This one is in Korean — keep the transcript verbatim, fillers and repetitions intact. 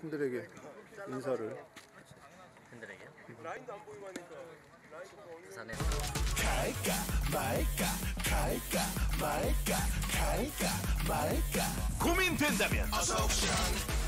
팬들에게 인사를. 팬들에게요? 라인도 안 보이고 하니까 부산에서 갈까 말까 갈까 말까 갈까 말까 고민된다면 어서 옵션